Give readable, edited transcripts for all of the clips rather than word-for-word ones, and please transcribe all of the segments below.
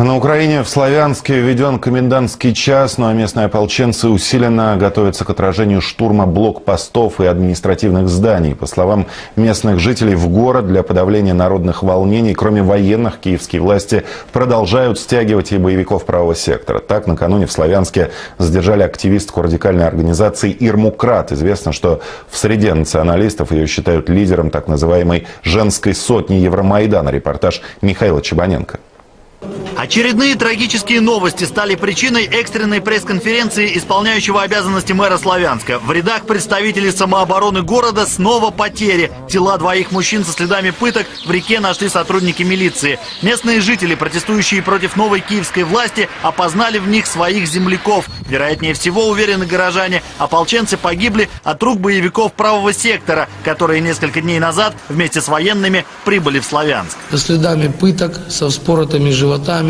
На Украине в Славянске введен комендантский час, ну а местные ополченцы усиленно готовятся к отражению штурма блокпостов и административных зданий. По словам местных жителей, в город для подавления народных волнений, кроме военных, киевские власти продолжают стягивать и боевиков правого сектора. Так, накануне в Славянске задержали активистку радикальной организации Ирму Крат. Известно, что в среде националистов ее считают лидером так называемой «женской сотни Евромайдана». Репортаж Михаила Чебаненко. Очередные трагические новости стали причиной экстренной пресс-конференции исполняющего обязанности мэра Славянска. В рядах представителей самообороны города снова потери. Тела двоих мужчин со следами пыток в реке нашли сотрудники милиции. Местные жители, протестующие против новой киевской власти, опознали в них своих земляков. Вероятнее всего, уверены горожане, ополченцы погибли от рук боевиков правого сектора, которые несколько дней назад вместе с военными прибыли в Славянск. Со следами пыток, со вспоротыми животами.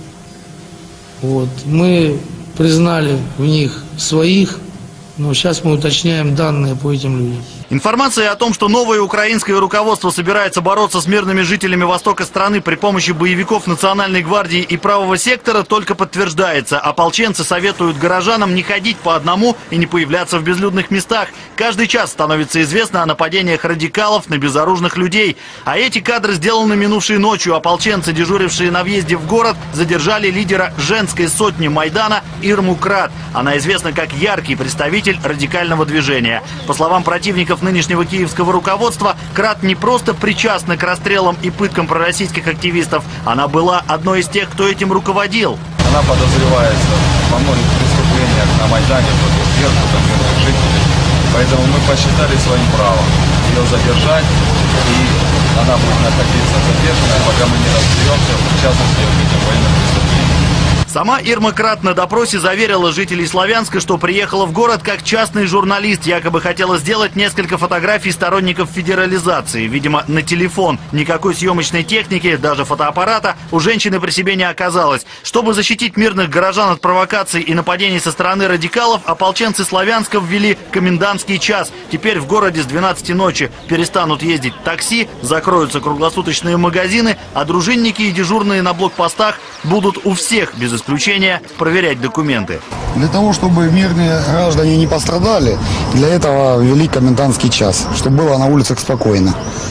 Мы признали в них своих, но сейчас мы уточняем данные по этим людям. Информация о том, что новое украинское руководство собирается бороться с мирными жителями востока страны при помощи боевиков Национальной гвардии и правого сектора, только подтверждается. Ополченцы советуют горожанам не ходить по одному и не появляться в безлюдных местах. Каждый час становится известно о нападениях радикалов на безоружных людей. А эти кадры сделаны минувшей ночью. Ополченцы, дежурившие на въезде в город, задержали лидера женской сотни Майдана Ирму Крат. Она известна как яркий представитель радикального движения. По словам противников нынешнего киевского руководства, Крат не просто причастна к расстрелам и пыткам пророссийских активистов, она была одной из тех, кто этим руководил. Она подозревается во многих преступлениях на Майдане против Беркута, мирных жителей. Поэтому мы посчитали своим правом ее задержать, и она будет находиться задержанной, пока мы не разберемся в причастности к этим военным преступлениям. Сама Ирма Крат на допросе заверила жителей Славянска, что приехала в город как частный журналист, якобы хотела сделать несколько фотографий сторонников федерализации, видимо, на телефон. Никакой съемочной техники, даже фотоаппарата, у женщины при себе не оказалось. Чтобы защитить мирных горожан от провокаций и нападений со стороны радикалов, ополченцы Славянска ввели комендантский час. Теперь в городе с 12 ночи перестанут ездить такси, закроются круглосуточные магазины, а дружинники и дежурные на блокпостах будут у всех, без исключения, проверять документы. Для того, чтобы мирные граждане не пострадали, для этого ввели комендантский час, чтобы было на улицах спокойно.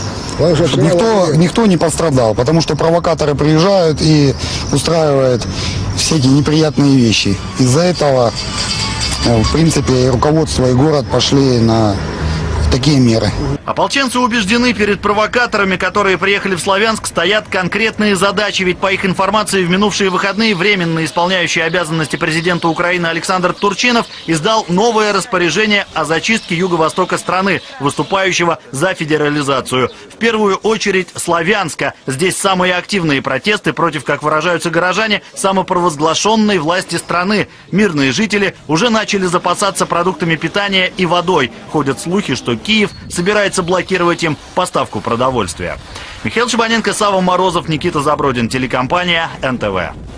Чтобы никто не пострадал, потому что провокаторы приезжают и устраивают всякие неприятные вещи. Из-за этого, в принципе, и руководство, и город пошли на такие меры. Ополченцы убеждены, перед провокаторами, которые приехали в Славянск, стоят конкретные задачи. Ведь, по их информации, в минувшие выходные временно исполняющий обязанности президента Украины Александр Турчинов издал новое распоряжение о зачистке юго-востока страны, выступающего за федерализацию. В первую очередь Славянска. Здесь самые активные протесты против, как выражаются горожане, самопровозглашенной власти страны. Мирные жители уже начали запасаться продуктами питания и водой. Ходят слухи, что Киев собирается блокировать им поставку продовольствия. Михаил Чебаненко, Сава Морозов, Никита Забродин, телекомпания НТВ.